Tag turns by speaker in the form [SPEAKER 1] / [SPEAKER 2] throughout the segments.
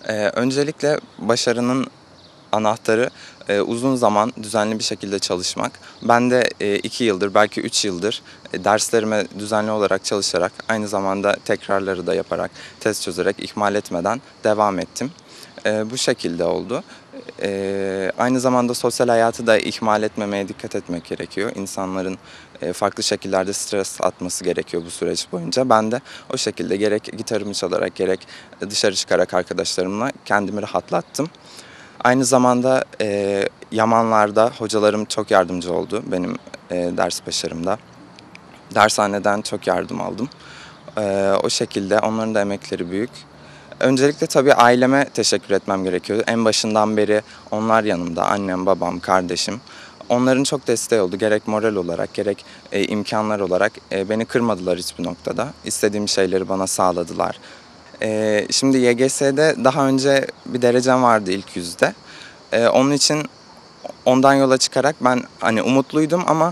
[SPEAKER 1] Öncelikle başarının anahtarı uzun zaman düzenli bir şekilde çalışmak. Ben de 2 yıldır, belki 3 yıldır derslerime düzenli olarak çalışarak, aynı zamanda tekrarları da yaparak, test çözerek, ihmal etmeden devam ettim. Bu şekilde oldu. Aynı zamanda sosyal hayatı da ihmal etmemeye dikkat etmek gerekiyor. İnsanların farklı şekillerde stres atması gerekiyor bu süreç boyunca. Ben de o şekilde gerek gitarımı çalarak gerek dışarı çıkarak arkadaşlarımla kendimi rahatlattım. Aynı zamanda Yamanlar'da hocalarım çok yardımcı oldu benim ders başarımda. Dershaneden çok yardım aldım. O şekilde onların da emekleri büyük. Öncelikle tabii aileme teşekkür etmem gerekiyor. En başından beri onlar yanımda, annem, babam, kardeşim. Onların çok desteği oldu. Gerek moral olarak, gerek imkanlar olarak beni kırmadılar hiçbir noktada. İstediğim şeyleri bana sağladılar. Şimdi YGS'de daha önce bir derecem vardı ilk yüzde. Onun için ondan yola çıkarak ben hani umutluydum ama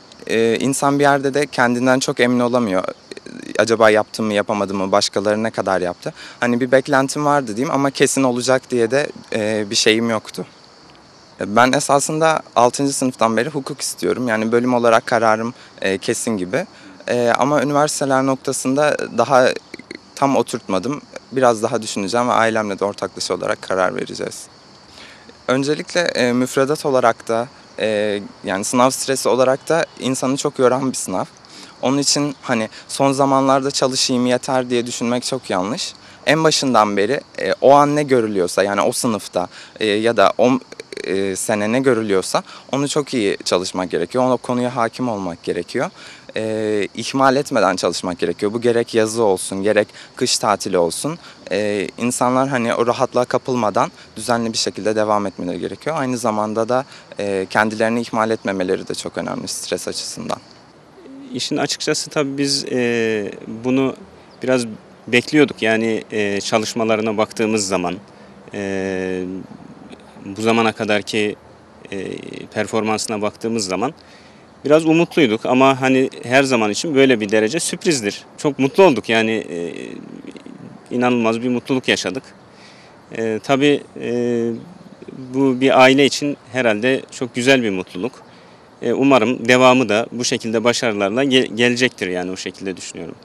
[SPEAKER 1] insan bir yerde de kendinden çok emin olamıyor. Acaba yaptım mı yapamadım mı, başkaları ne kadar yaptı? Hani bir beklentim vardı diyeyim ama kesin olacak diye de bir şeyim yoktu. Ben esasında 6. sınıftan beri hukuk istiyorum. Yani bölüm olarak kararım kesin gibi. Ama üniversiteler noktasında daha tam oturtmadım. Biraz daha düşüneceğim ve ailemle de ortaklaşa olarak karar vereceğiz. Öncelikle müfredat olarak da yani sınav stresi olarak da insanı çok yoran bir sınav. Onun için hani son zamanlarda çalışayım yeter diye düşünmek çok yanlış. En başından beri o an ne görülüyorsa yani o sınıfta ya da o sene ne görülüyorsa onu çok iyi çalışmak gerekiyor. O konuya hakim olmak gerekiyor. İhmal etmeden çalışmak gerekiyor. Bu gerek yazı olsun, gerek kış tatili olsun. İnsanlar hani o rahatlığa kapılmadan düzenli bir şekilde devam etmeleri gerekiyor. Aynı zamanda da kendilerini ihmal etmemeleri de çok önemli stres açısından.
[SPEAKER 2] İşin açıkçası tabii biz bunu biraz bekliyorduk. Yani çalışmalarına baktığımız zaman bu zamana kadarki performansına baktığımız zaman biraz umutluyduk ama hani her zaman için böyle bir derece sürprizdir. Çok mutlu olduk yani inanılmaz bir mutluluk yaşadık. Tabii bu bir aile için herhalde çok güzel bir mutluluk. Umarım devamı da bu şekilde başarılarla gelecektir yani o şekilde düşünüyorum.